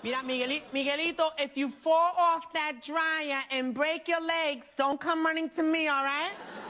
Mira, Miguelito, if you fall off that dryer and break your legs, don't come running to me, all right?